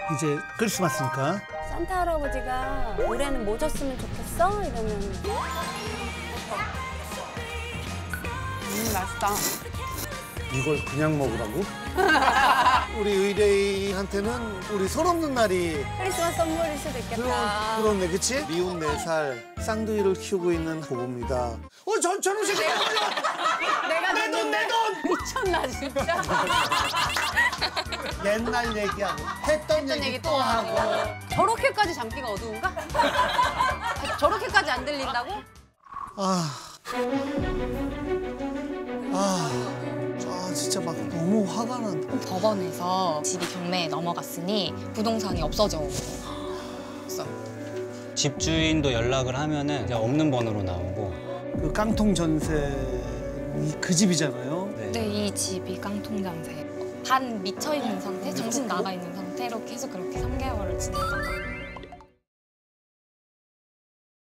이제 크리스마스니까. 산타 할아버지가 올해는 뭐 줬으면 좋겠어? 이러면 맛있다. 이걸 그냥 먹으라고? 우리 의뢰인한테는 우리 손 없는 날이 크리스마스 선물일 수도 있겠다. 그렇네, 그치? 미운 4살 쌍둥이를 키우고 있는 부부입니다. 저런 새끼 내가 내 돈! 미쳤나 진짜. 옛날 얘기하고 했던 얘기 또 하고. 저렇게까지 장기가 어두운가? 저렇게까지 안 들린다고? 진짜 막 너무 화가 난다. 법원에서 집이 경매에 넘어갔으니 부동산이 없어져. 집주인도 연락을 하면은 이제 없는 번호로 나오고. 그 깡통 전세 그 집이잖아요. 네, 이 집이 깡통 전세. 반 미쳐 있는 상태, 정신 나가 있는 상태로 계속 그렇게 3개월을 지내다가